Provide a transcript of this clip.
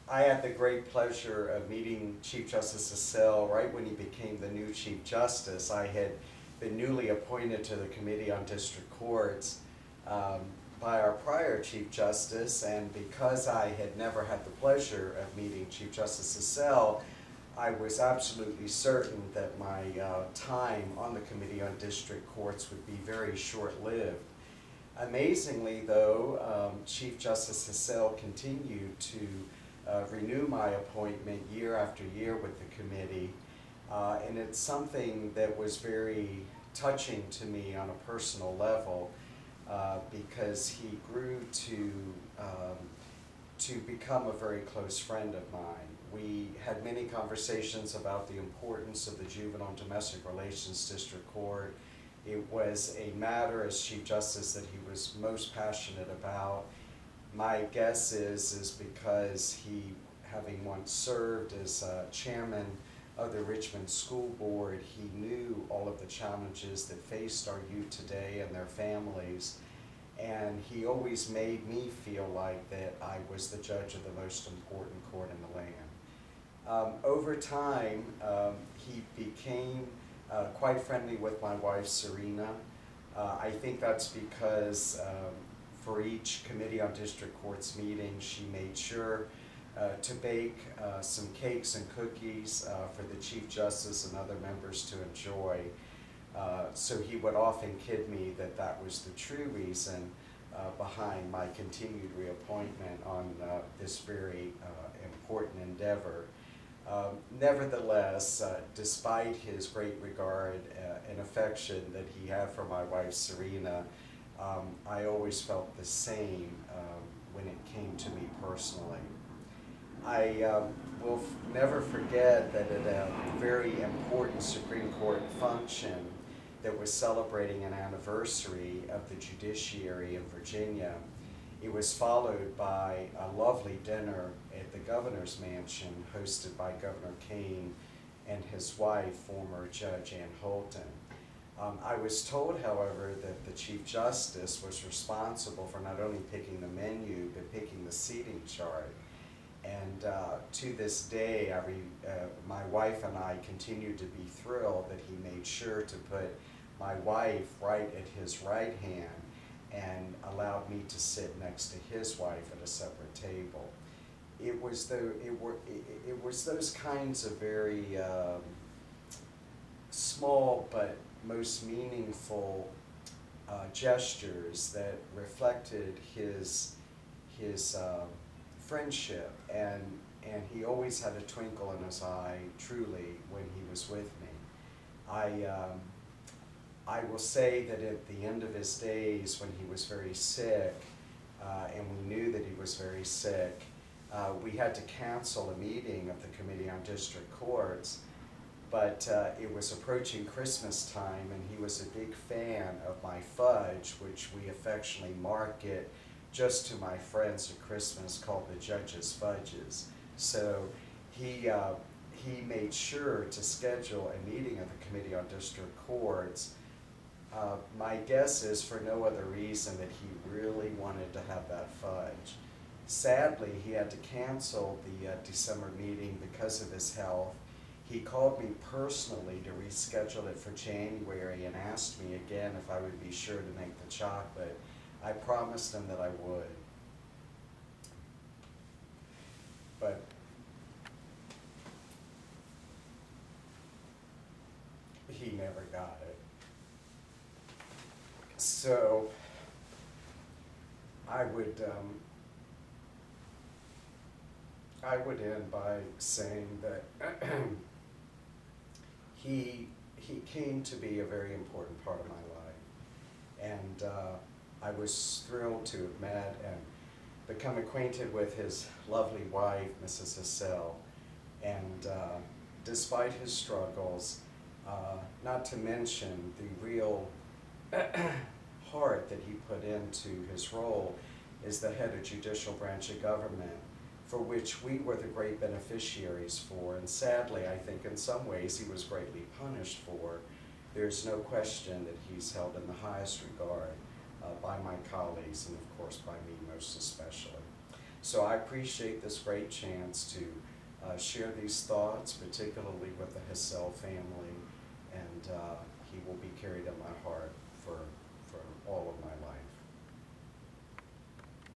I had the great pleasure of meeting Chief Justice Hassell right when he became the new Chief Justice. I had been newly appointed to the Committee on District Courts um, by our prior Chief Justice, and because I had never had the pleasure of meeting Chief Justice Hassell, I was absolutely certain that my time on the Committee on District Courts would be very short-lived. Amazingly, though, Chief Justice Hassell continued to renew my appointment year after year with the committee, and it's something that was very touching to me on a personal level because he grew to become a very close friend of mine. We had many conversations about the importance of the Juvenile and Domestic Relations District Court. It was a matter as Chief Justice that he was most passionate about. My guess is because he, having once served as chairman of the Richmond School Board, he knew all of the challenges that faced our youth today and their families. And he always made me feel like that I was the judge of the most important court in the land. Over time, he became quite friendly with my wife, Serena. I think that's because for each Committee on District Courts meeting, she made sure to bake some cakes and cookies for the Chief Justice and other members to enjoy. So he would often kid me that that was the true reason behind my continued reappointment on this very important endeavor. Nevertheless, despite his great regard and affection that he had for my wife Serena, I always felt the same when it came to me personally. I will never forget that at a very important Supreme Court function that was celebrating an anniversary of the judiciary in Virginia, it was followed by a lovely dinner at the governor's mansion hosted by Governor Kane and his wife, former Judge Ann Holton. I was told, however, that the Chief Justice was responsible for not only picking the menu, but picking the seating chart. And to this day, my wife and I continue to be thrilled that he made sure to put my wife right at his right hand and allowed me to sit next to his wife at a separate table. It was those kinds of very small but most meaningful gestures that reflected his friendship, and he always had a twinkle in his eye, truly, when he was with me. I will say that at the end of his days, when he was very sick, and we knew that he was very sick, we had to cancel a meeting of the Committee on District Courts, but it was approaching Christmas time, and he was a big fan of my fudge, which we affectionately market just to my friends at Christmas, called the Judge's Fudges. So he made sure to schedule a meeting of the Committee on District Courts. My guess is for no other reason that he really wanted to have that fudge. Sadly, he had to cancel the December meeting because of his health. He called me personally to reschedule it for January and asked me again if I would be sure to make the chocolate. I promised him that I would. But he never got it. So I would end by saying that he came to be a very important part of my life, and I was thrilled to have met and become acquainted with his lovely wife, Mrs. Hassell, and despite his struggles, not to mention the real heart that he put into his role as the head of judicial branch of government, for which we were the great beneficiaries for, and sadly, I think in some ways he was greatly punished for. There's no question that he's held in the highest regard by my colleagues, and of course by me most especially. So I appreciate this great chance to share these thoughts, particularly with the Hassell family, and he will be carried in my heart